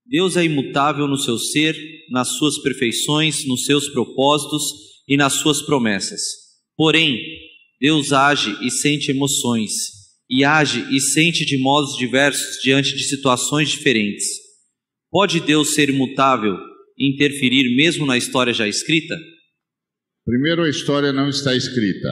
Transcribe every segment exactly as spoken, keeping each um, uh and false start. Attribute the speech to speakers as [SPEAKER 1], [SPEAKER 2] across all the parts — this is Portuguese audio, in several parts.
[SPEAKER 1] Deus é imutável no seu ser, nas suas perfeições, nos seus propósitos e nas suas promessas. Porém, Deus age e sente emoções, e age e sente de modos diversos diante de situações diferentes. Pode Deus ser imutável e interferir mesmo na história já escrita?
[SPEAKER 2] Primeiro, a história não está escrita.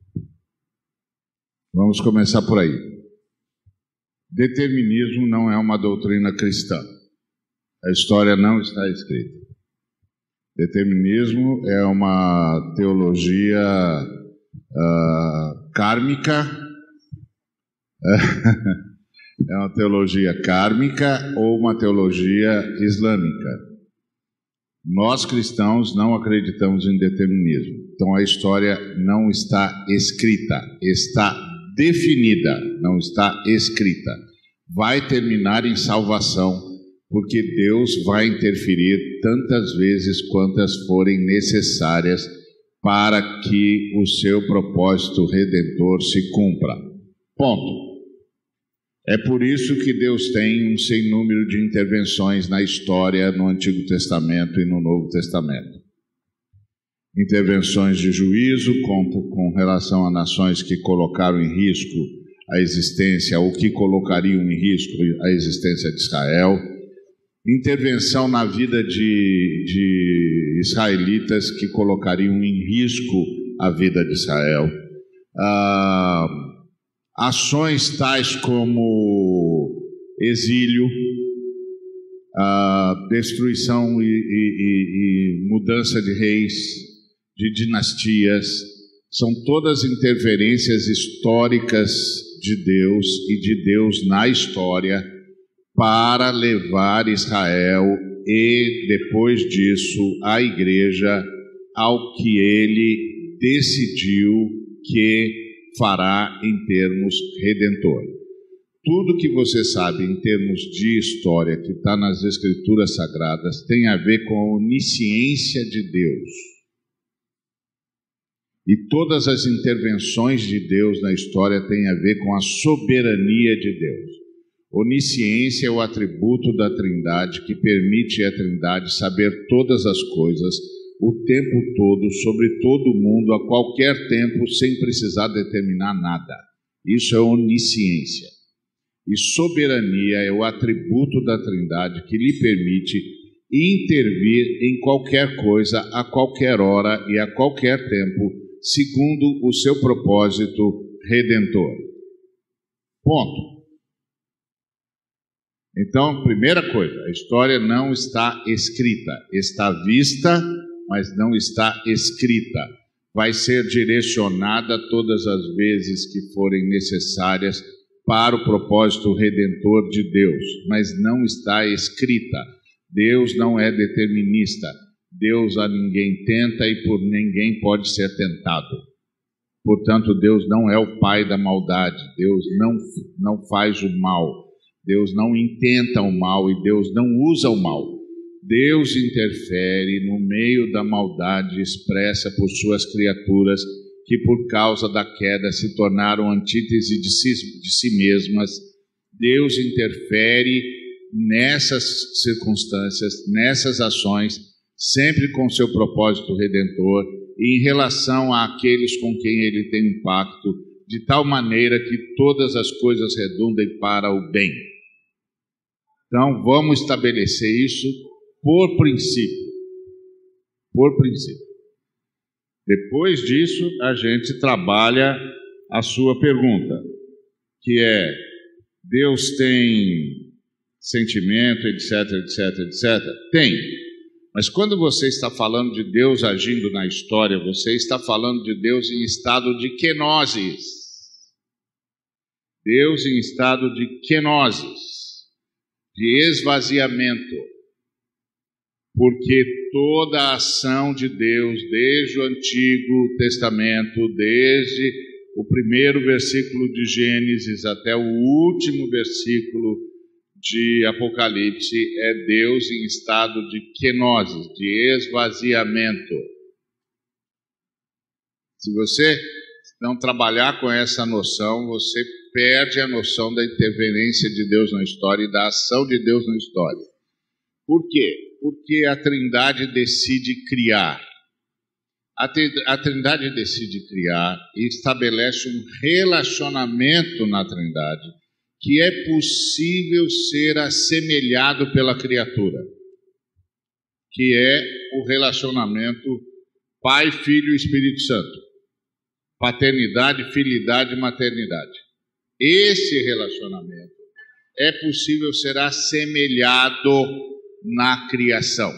[SPEAKER 2] Vamos começar por aí. Determinismo não é uma doutrina cristã. A história não está escrita. Determinismo é uma teologia uh, kármica, é uma teologia kármica ou uma teologia islâmica. Nós cristãos não acreditamos em determinismo. Então a história não está escrita, está definida, não está escrita. Vai terminar em salvação, porque Deus vai interferir tantas vezes quantas forem necessárias para que o seu propósito redentor se cumpra. Ponto. É por isso que Deus tem um sem número de intervenções na história no Antigo Testamento e no Novo Testamento. Intervenções de juízo com, com relação a nações que colocaram em risco a existência, ou que colocariam em risco a existência de Israel. Intervenção na vida de, de israelitas que colocariam em risco a vida de Israel. Ah, ações tais como exílio, ah, destruição e, e, e, e mudança de reis, de dinastias, são todas interferências históricas de Deus e de Deus na história, para levar Israel e, depois disso, a igreja ao que ele decidiu que fará em termos redentor. Tudo que você sabe em termos de história que está nas Escrituras Sagradas tem a ver com a onisciência de Deus. E todas as intervenções de Deus na história têm a ver com a soberania de Deus. Onisciência é o atributo da Trindade que permite à Trindade saber todas as coisas, o tempo todo, sobre todo o mundo, a qualquer tempo, sem precisar determinar nada. Isso é onisciência. E soberania é o atributo da Trindade que lhe permite intervir em qualquer coisa, a qualquer hora e a qualquer tempo, segundo o seu propósito redentor. Ponto. Então, primeira coisa, a história não está escrita, está vista, mas não está escrita. Vai ser direcionada todas as vezes que forem necessárias para o propósito redentor de Deus, mas não está escrita. Deus não é determinista. Deus a ninguém tenta e por ninguém pode ser tentado. Portanto, Deus não é o pai da maldade. Deus não, não faz o mal. Deus não intenta o mal e Deus não usa o mal. Deus interfere no meio da maldade expressa por suas criaturas que por causa da queda se tornaram antítese de si, de si mesmas. Deus interfere nessas circunstâncias, nessas ações, sempre com seu propósito redentor e em relação àqueles com quem ele tem um pacto, de tal maneira que todas as coisas redundem para o bem. Então, vamos estabelecer isso por princípio. Por princípio. Depois disso, a gente trabalha a sua pergunta, que é: Deus tem sentimento, etc, etc, etcétera? Tem. Mas quando você está falando de Deus agindo na história, você está falando de Deus em estado de kenosis. Deus em estado de kenosis. De esvaziamento, porque toda a ação de Deus, desde o Antigo Testamento, desde o primeiro versículo de Gênesis até o último versículo de Apocalipse, é Deus em estado de kenosis, de esvaziamento. Se você não trabalhar com essa noção, você perde a noção da interferência de Deus na história e da ação de Deus na história. Por quê? Porque a Trindade decide criar. A Trindade decide criar e estabelece um relacionamento na Trindade que é possível ser assemelhado pela criatura, que é o relacionamento Pai, Filho e Espírito Santo. Paternidade, filidade e maternidade. Esse relacionamento é possível ser assemelhado na criação.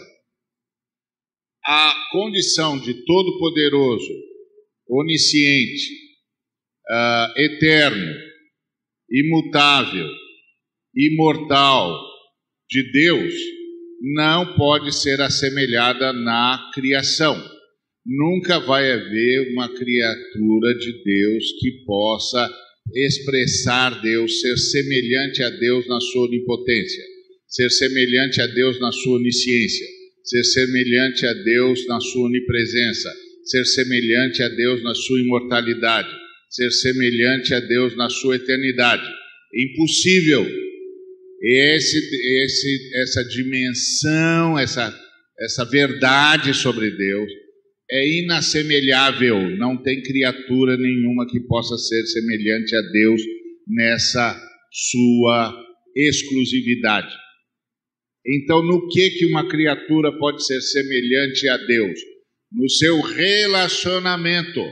[SPEAKER 2] A condição de todo-poderoso, onisciente, uh, eterno, imutável, imortal de Deus não pode ser assemelhada na criação. Nunca vai haver uma criatura de Deus que possa expressar Deus, ser semelhante a Deus na sua onipotência, ser semelhante a Deus na sua onisciência, ser semelhante a Deus na sua onipresença, ser semelhante a Deus na sua imortalidade, ser semelhante a Deus na sua eternidade. Impossível. Esse, esse, essa dimensão, essa, essa verdade sobre Deus é inassemelhável. Não tem criatura nenhuma que possa ser semelhante a Deus nessa sua exclusividade. Então, no que que uma criatura pode ser semelhante a Deus? No seu relacionamento.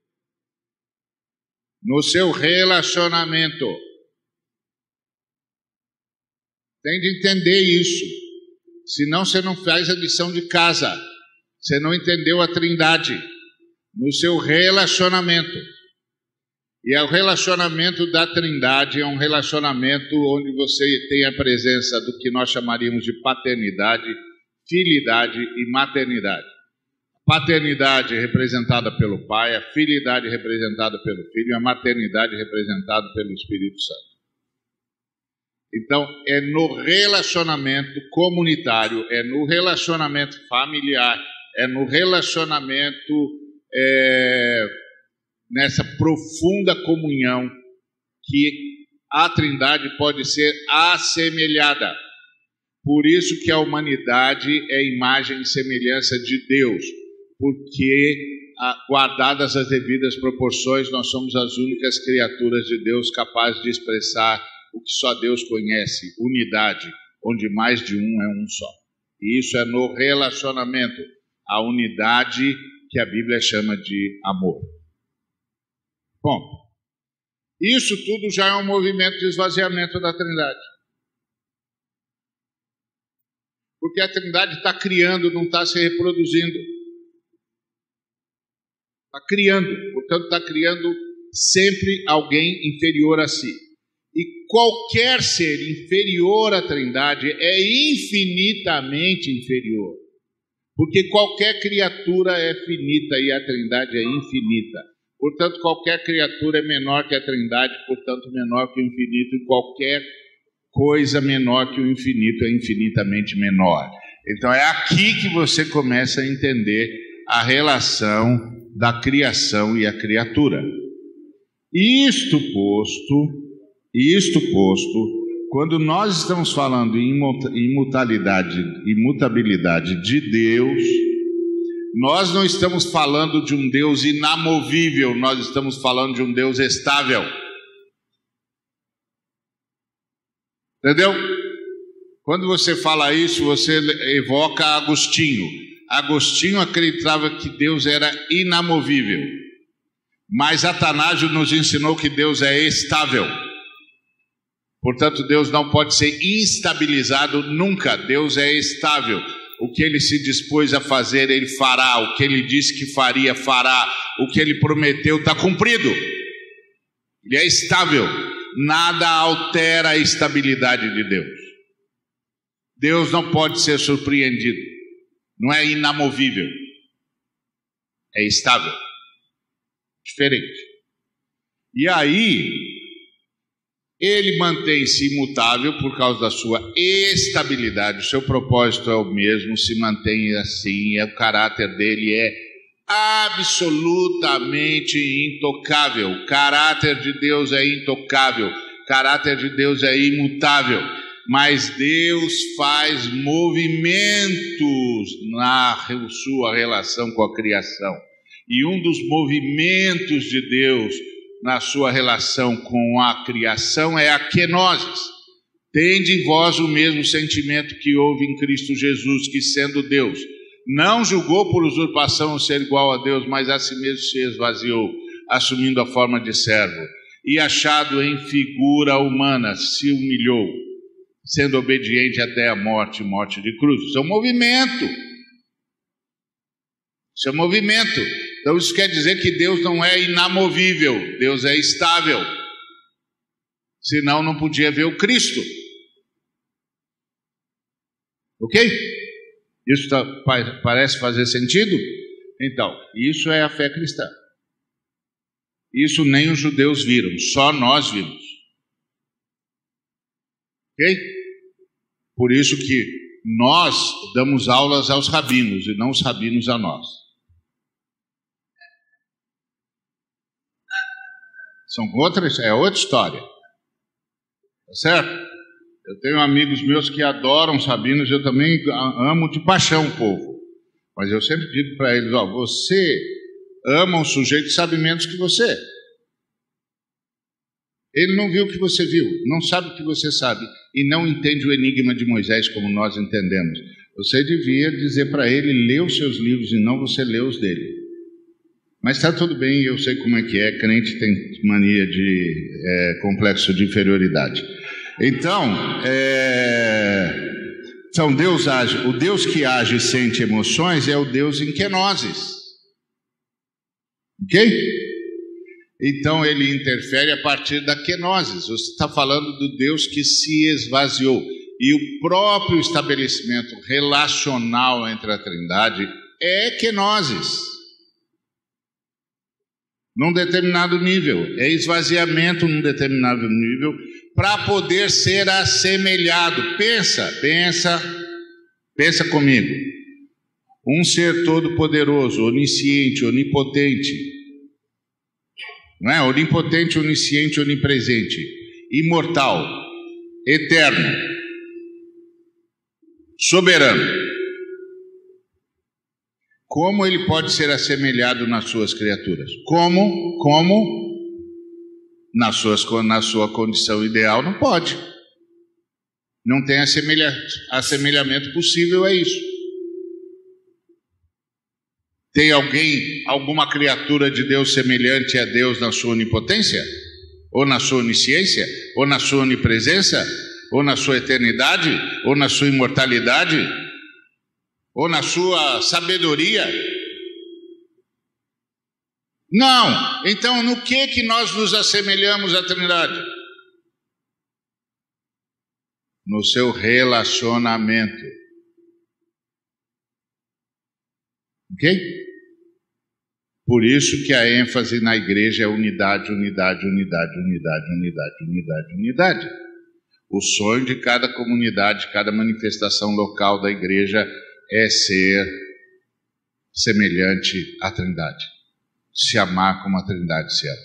[SPEAKER 2] No seu relacionamento. Tem de entender isso. Senão você não faz a lição de casa. Você não entendeu a Trindade. No seu relacionamento. E o relacionamento da Trindade é um relacionamento onde você tem a presença do que nós chamaríamos de paternidade, filidade e maternidade. Paternidade representada pelo Pai, a filidade representada pelo Filho e a maternidade representada pelo Espírito Santo. Então, é no relacionamento comunitário, é no relacionamento familiar, é no relacionamento... É, nessa profunda comunhão que a Trindade pode ser assemelhada. Por isso que a humanidade é imagem e semelhança de Deus, porque guardadas as devidas proporções, nós somos as únicas criaturas de Deus capazes de expressar o que só Deus conhece, unidade, onde mais de um é um só. E isso é no relacionamento, a unidade que a Bíblia chama de amor. Bom, isso tudo já é um movimento de esvaziamento da Trindade. Porque a Trindade está criando, não está se reproduzindo. Está criando, portanto está criando sempre alguém inferior a si. E qualquer ser inferior à Trindade é infinitamente inferior. Porque qualquer criatura é finita e a Trindade é infinita. Portanto, qualquer criatura é menor que a Trindade, portanto, menor que o infinito, e qualquer coisa menor que o infinito é infinitamente menor. Então, é aqui que você começa a entender a relação da criação e a criatura. Isto posto, isto posto, quando nós estamos falando em imutabilidade, imutabilidade de Deus, nós não estamos falando de um Deus inamovível, nós estamos falando de um Deus estável. Entendeu? Quando você fala isso, você evoca Agostinho. Agostinho acreditava que Deus era inamovível, mas Atanásio nos ensinou que Deus é estável. Portanto, Deus não pode ser instabilizado nunca. Deus é estável. O que ele se dispôs a fazer, ele fará. O que ele disse que faria, fará. O que ele prometeu está cumprido. Ele é estável. Nada altera a estabilidade de Deus. Deus não pode ser surpreendido. Não é inamovível. É estável. Diferente. E aí... ele mantém-se imutável por causa da sua estabilidade, o seu propósito é o mesmo, se mantém assim, o caráter dele é absolutamente intocável. O caráter de Deus é intocável, o caráter de Deus é imutável. mas Deus faz movimentos na sua relação com a criação. E um dos movimentos de Deus na sua relação com a criação é a kenosis. Tende em vós o mesmo sentimento que houve em Cristo Jesus, que sendo Deus, não julgou por usurpação o ser igual a Deus, mas a si mesmo se esvaziou, assumindo a forma de servo, e achado em figura humana, se humilhou, sendo obediente até a morte, morte de cruz. Isso é um movimento. Isso é um movimento. Então isso quer dizer que Deus não é inamovível, Deus é estável. Senão não podia ver o Cristo. Ok? Isso tá, parece fazer sentido? Então, isso é a fé cristã. Isso nem os judeus viram, só nós vimos. Ok? Por isso que nós damos aulas aos rabinos e não os rabinos a nós. São outras, é outra história. Tá certo? Eu tenho amigos meus que adoram os rabinos, eu também amo de paixão o povo. Mas eu sempre digo para eles, ó, você ama um sujeito que sabe menos que você. Ele não viu o que você viu, não sabe o que você sabe, e não entende o enigma de Moisés como nós entendemos. Você devia dizer para ele, lê os seus livros e não você lê os dele. Mas está tudo bem, eu sei como é que é, crente tem mania de é, complexo de inferioridade. Então, é, então Deus age, o Deus que age e sente emoções é o Deus em kenosis. Ok? Então ele interfere a partir da kenosis. Você está falando do Deus que se esvaziou. E o próprio estabelecimento relacional entre a Trindade é kenosis. Num determinado nível, é esvaziamento num determinado nível, para poder ser assemelhado. Pensa, pensa, pensa comigo. Um ser todo-poderoso, onisciente, onipotente, não é? Onipotente, onisciente, onipresente, imortal, eterno, soberano. Como ele pode ser assemelhado nas suas criaturas? Como? Como? Nas suas, na sua condição ideal, não pode. Não tem assemelha, assemelhamento possível a isso. Tem alguém, alguma criatura de Deus semelhante a Deus na sua onipotência? Ou na sua onisciência? Ou na sua onipresença? Ou na sua eternidade? Ou na sua imortalidade? Ou na sua sabedoria? Não. Então, no que que nós nos assemelhamos à Trindade? No seu relacionamento. Ok? Por isso que a ênfase na igreja é unidade, unidade, unidade, unidade, unidade, unidade, unidade. O sonho de cada comunidade, cada manifestação local da igreja é ser semelhante à Trindade, se amar como a Trindade se ama.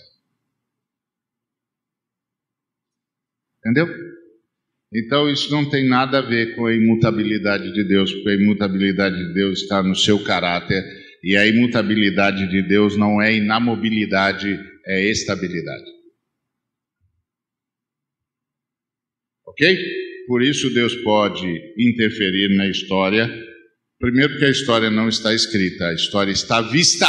[SPEAKER 2] Entendeu? Então isso não tem nada a ver com a imutabilidade de Deus, porque a imutabilidade de Deus está no seu caráter, e a imutabilidade de Deus não é inamobilidade, é estabilidade. Ok? Por isso Deus pode interferir na história. Primeiro porque a história não está escrita, a história está vista.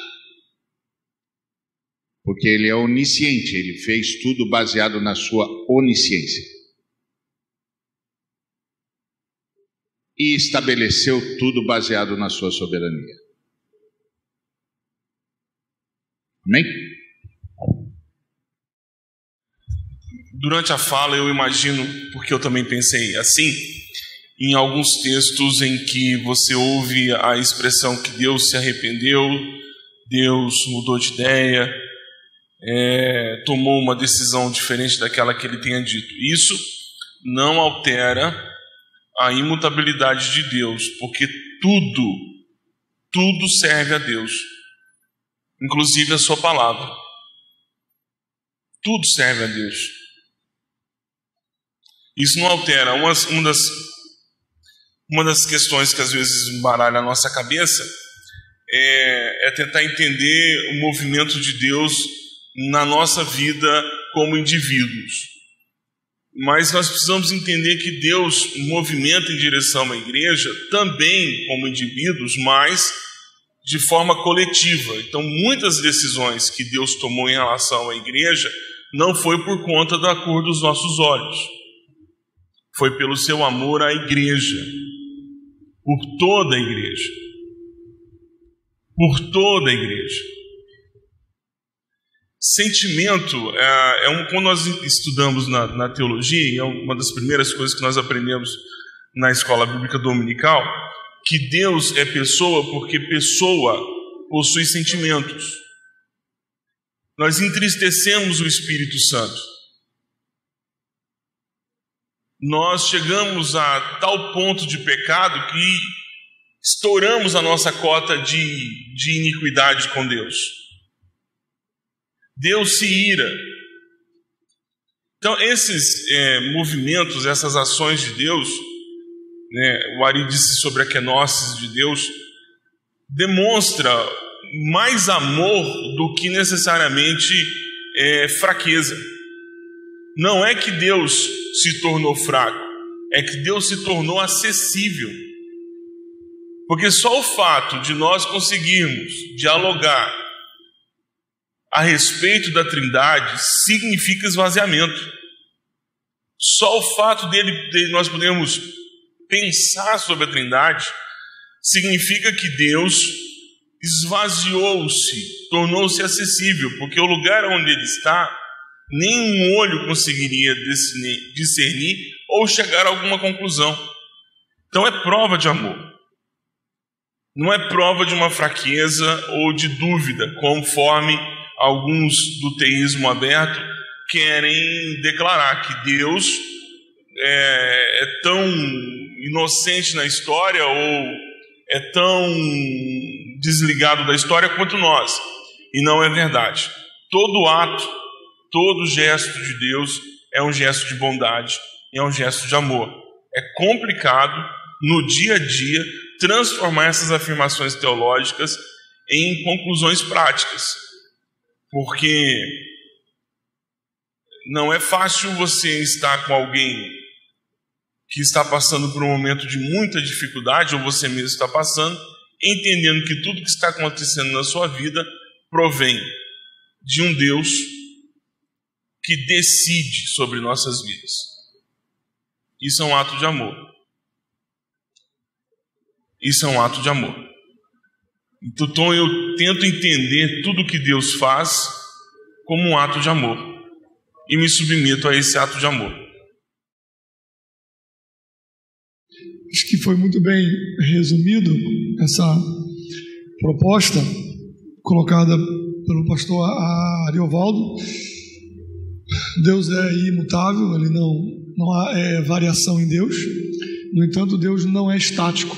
[SPEAKER 2] Porque ele é onisciente, ele fez tudo baseado na sua onisciência. E estabeleceu tudo baseado na sua soberania. Amém?
[SPEAKER 3] Durante a fala eu imagino, porque eu também pensei assim, em alguns textos em que você ouve a expressão que Deus se arrependeu, Deus mudou de ideia, é, tomou uma decisão diferente daquela que ele tenha dito. Isso não altera a imutabilidade de Deus, porque tudo, tudo serve a Deus, inclusive a sua palavra. Tudo serve a Deus. Isso não altera. Uma, uma, das, uma das questões que às vezes embaralha a nossa cabeça é, é tentar entender o movimento de Deus na nossa vida como indivíduos. Mas nós precisamos entender que Deus movimenta em direção à igreja também como indivíduos, mas de forma coletiva. Então, muitas decisões que Deus tomou em relação à igreja não foi por conta da cor dos nossos olhos. Foi pelo seu amor à igreja. Por toda a igreja. Por toda a igreja. Sentimento, é, é um, quando nós estudamos na, na teologia, é uma das primeiras coisas que nós aprendemos na escola bíblica dominical, que Deus é pessoa porque pessoa possui sentimentos. Nós entristecemos o Espírito Santo. Nós chegamos a tal ponto de pecado que estouramos a nossa cota de, de iniquidade com Deus. Deus se ira. Então, esses é, movimentos, essas ações de Deus, né, o Ari disse sobre a kenosis de Deus, demonstra mais amor do que necessariamente é, fraqueza. Não é que Deus se tornou fraco, é que Deus se tornou acessível. Porque só o fato de nós conseguirmos dialogar a respeito da Trindade significa esvaziamento. Só o fato dele, de nós podermos pensar sobre a Trindade significa que Deus esvaziou-se, tornou-se acessível, porque o lugar onde ele está, nenhum olho conseguiria discernir ou chegar a alguma conclusão. Então é prova de amor. Não é prova de uma fraqueza ou de dúvida, conforme alguns do teísmo aberto querem declarar que Deus é, é tão inocente na história ou é tão desligado da história quanto nós. E não é verdade. Todo ato, todo gesto de Deus é um gesto de bondade, é um gesto de amor. É complicado, no dia a dia, transformar essas afirmações teológicas em conclusões práticas. Porque não é fácil você estar com alguém que está passando por um momento de muita dificuldade, ou você mesmo está passando, entendendo que tudo que está acontecendo na sua vida provém de um Deus que decide sobre nossas vidas. Isso é um ato de amor. Isso é um ato de amor. Então eu tento entender tudo que Deus faz como um ato de amor e me submeto a esse ato de amor.
[SPEAKER 4] Acho que foi muito bem resumido essa proposta colocada pelo pastor Ariovaldo. Deus é imutável, ele não, não há é, variação em Deus. No entanto, Deus não é estático.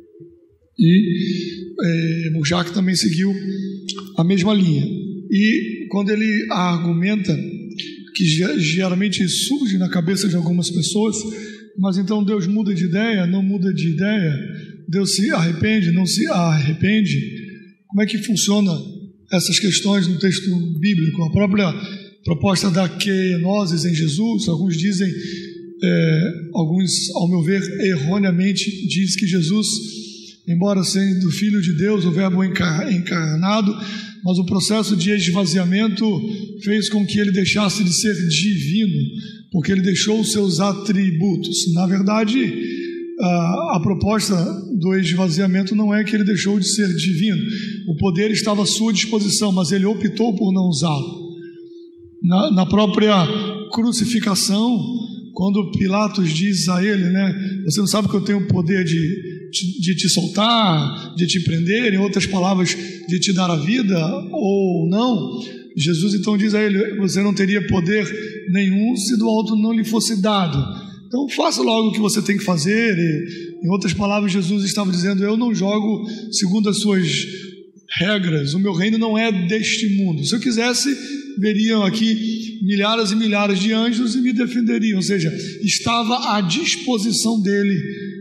[SPEAKER 4] E é, Burjac também seguiu a mesma linha. E quando ele argumenta, que geralmente surge na cabeça de algumas pessoas, mas então Deus muda de ideia, não muda de ideia, Deus se arrepende, não se arrepende. Como é que funciona essas questões no texto bíblico? A própria proposta da kenosis em Jesus, alguns dizem, é, alguns, ao meu ver, erroneamente, diz que Jesus, embora sendo Filho de Deus, o Verbo encarnado, mas o processo de esvaziamento fez com que ele deixasse de ser divino, porque ele deixou os seus atributos. Na verdade, a, a proposta do esvaziamento não é que ele deixou de ser divino. O poder estava à sua disposição, mas ele optou por não usá-lo. Na, na própria crucificação, quando Pilatos diz a ele, né, você não sabe que eu tenho o poder de, de, de te soltar, de te prender, em outras palavras, de te dar a vida ou não? Jesus então diz a ele, você não teria poder nenhum se do alto não lhe fosse dado. Então faça logo o que você tem que fazer. E, em outras palavras, Jesus estava dizendo, eu não jogo segundo as suas regras, o meu reino não é deste mundo. Se eu quisesse, veriam aqui milhares e milhares de anjos e me defenderiam. Ou seja, estava à disposição dele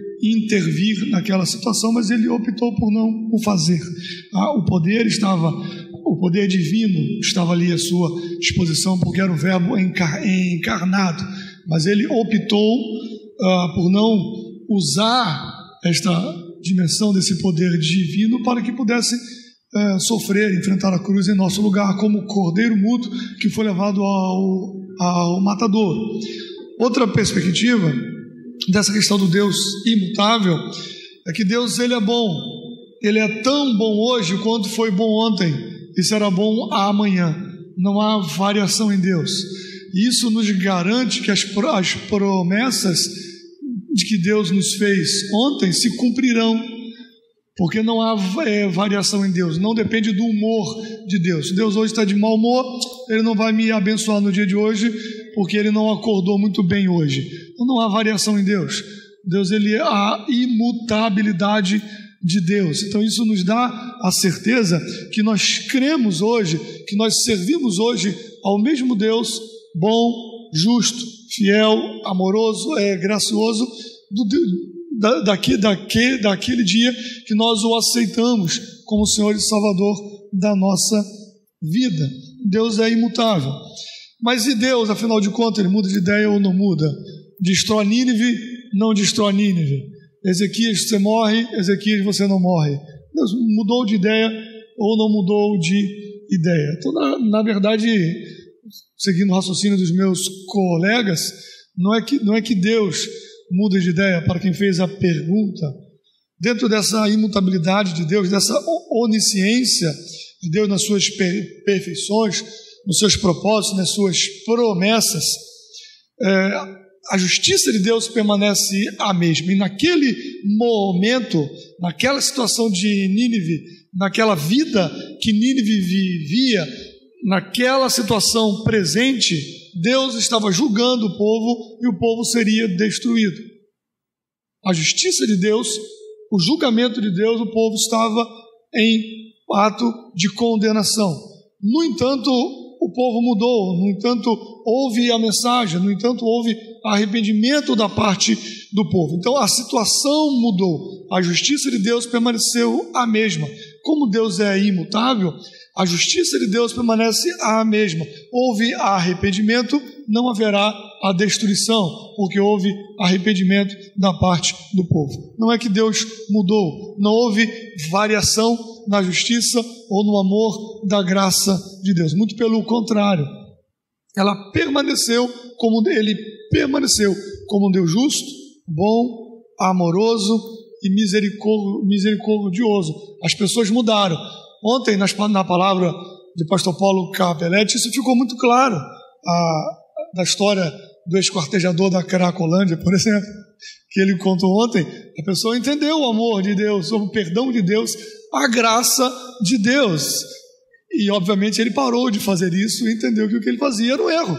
[SPEAKER 4] intervir naquela situação, mas ele optou por não o fazer. Ah, o poder estava, o poder divino estava ali à sua disposição, porque era o verbo encar, encarnado, mas ele optou ah, por não usar esta dimensão desse poder divino para que pudesse eh, sofrer, enfrentar a cruz em nosso lugar, como cordeiro mudo que foi levado ao, ao matador. Outra perspectiva dessa questão do Deus imutável é que Deus, ele é bom, ele é tão bom hoje quanto foi bom ontem e será bom amanhã. Não há variação em Deus. E isso nos garante que as, as promessas de que Deus nos fez ontem se cumprirão, porque não há é, variação em Deus, não depende do humor de Deus. Se Deus hoje está de mau humor, ele não vai me abençoar no dia de hoje, porque ele não acordou muito bem hoje. Então não há variação em Deus. Deus, ele é a imutabilidade de Deus. Então isso nos dá a certeza que nós cremos hoje, que nós servimos hoje ao mesmo Deus bom, justo, fiel, amoroso, é, gracioso, do, da, daqui, daqui, daquele dia que nós o aceitamos como Senhor e Salvador da nossa vida. Deus é imutável. Mas e Deus, afinal de contas, ele muda de ideia ou não muda? Destrói Nínive, não destrói Nínive. Ezequias, você morre, Ezequias, você não morre. Deus mudou de ideia ou não mudou de ideia? Então, na, na verdade, seguindo o raciocínio dos meus colegas, não é que, não é que Deus muda de ideia para quem fez a pergunta. Dentro dessa imutabilidade de Deus, dessa onisciência de Deus nas suas per- perfeições, nos seus propósitos, nas suas promessas, é, a justiça de Deus permanece a mesma. E naquele momento, naquela situação de Nínive, naquela vida que Nínive vivia, naquela situação presente, Deus estava julgando o povo e o povo seria destruído. A justiça de Deus, o julgamento de Deus, o povo estava em ato de condenação. No entanto, o povo mudou, no entanto, houve a mensagem, no entanto, houve arrependimento da parte do povo. Então, a situação mudou, a justiça de Deus permaneceu a mesma. Como Deus é imutável, a justiça de Deus permanece a mesma. Houve arrependimento, não haverá a destruição, porque houve arrependimento da parte do povo. Não é que Deus mudou, não houve variação na justiça ou no amor da graça de Deus. Muito pelo contrário, ela permaneceu como ele permaneceu como um Deus justo, bom, amoroso e misericordioso. As pessoas mudaram. Ontem, na palavra de pastor Paulo Capelletti, isso ficou muito claro, a, da história do esquartejador da Cracolândia, por exemplo, que ele contou ontem. A pessoa entendeu o amor de Deus, o perdão de Deus, a graça de Deus, e obviamente ele parou de fazer isso e entendeu que o que ele fazia era um erro.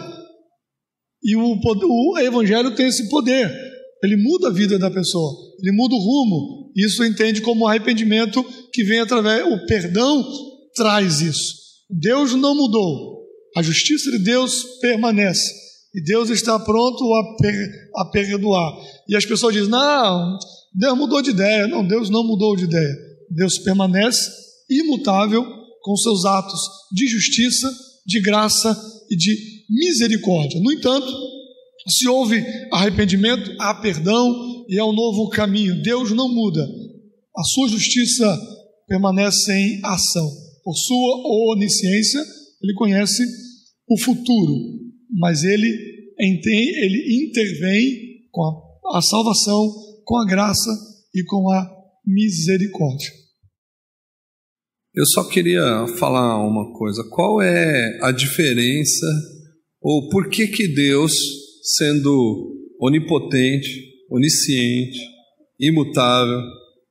[SPEAKER 4] E o, o evangelho tem esse poder, ele muda a vida da pessoa, ele muda o rumo. Isso entende como arrependimento que vem através, o perdão traz isso. Deus não mudou, a justiça de Deus permanece, e Deus está pronto a, per, a perdoar. E as pessoas dizem, não, Deus mudou de ideia. Não, Deus não mudou de ideia. Deus permanece imutável com seus atos de justiça, de graça e de misericórdia. No entanto, se houve arrependimento, há perdão e é um novo caminho. Deus não muda. A sua justiça permanece em ação. Por sua onisciência, ele conhece o futuro, mas ele, ele intervém com a, a salvação, com a graça e com a misericórdia.
[SPEAKER 5] Eu só queria falar uma coisa. Qual é a diferença, ou por que que Deus, sendo onipotente, onisciente, imutável,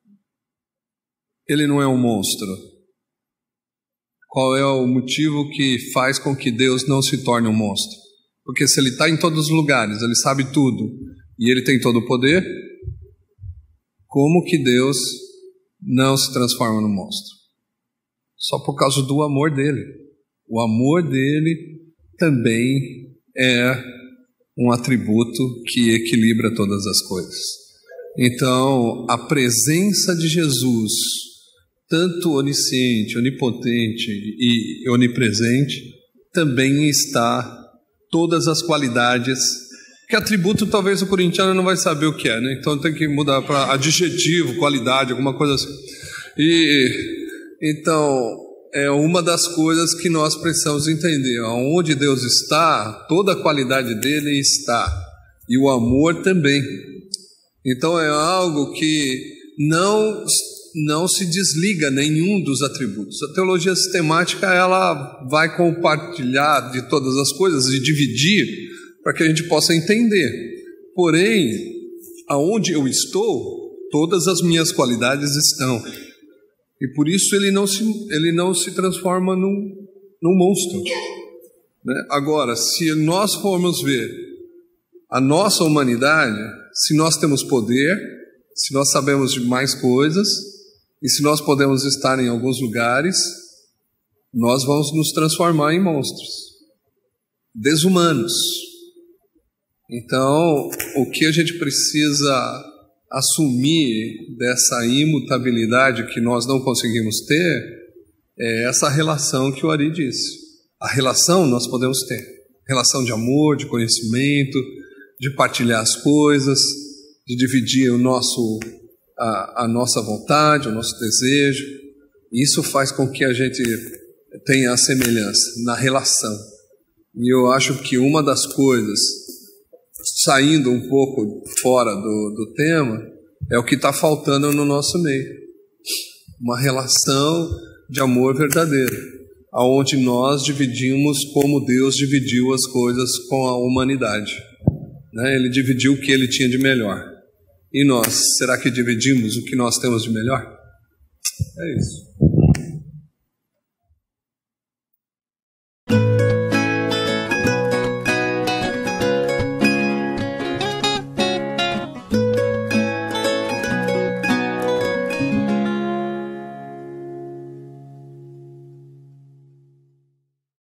[SPEAKER 5] ele não é um monstro? Qual é o motivo que faz com que Deus não se torne um monstro? Porque se ele está em todos os lugares, ele sabe tudo, e ele tem todo o poder, como que Deus não se transforma num monstro? Só por causa do amor dele. O amor dele também é um atributo que equilibra todas as coisas. Então, a presença de Jesus, tanto onisciente, onipotente e onipresente, também está todas as qualidades. Que atributo talvez o corintiano não vai saber o que é, né? Então tem que mudar para adjetivo, qualidade, alguma coisa assim. E então é uma das coisas que nós precisamos entender. Onde Deus está, toda a qualidade dele está, e o amor também. Então é algo que não não se desliga nenhum dos atributos. A teologia sistemática, ela vai compartilhar de todas as coisas e dividir para que a gente possa entender. Porém, aonde eu estou, todas as minhas qualidades estão. E por isso ele não se, ele não se transforma num, num monstro, né? Agora, se nós formos ver a nossa humanidade, se nós temos poder, se nós sabemos de mais coisas, e se nós podemos estar em alguns lugares, nós vamos nos transformar em monstros, desumanos. Então, o que a gente precisa assumir dessa imutabilidade que nós não conseguimos ter é essa relação que o Ari disse. A relação nós podemos ter, relação de amor, de conhecimento, de partilhar as coisas, de dividir o nosso, a, a nossa vontade, o nosso desejo. Isso faz com que a gente tenha a semelhança na relação. E eu acho que uma das coisas, saindo um pouco fora do, do tema, é o que está faltando no nosso meio. Uma relação de amor verdadeiro, onde nós dividimos como Deus dividiu as coisas com a humanidade, né? Ele dividiu o que ele tinha de melhor. E nós, será que dividimos o que nós temos de melhor? É isso.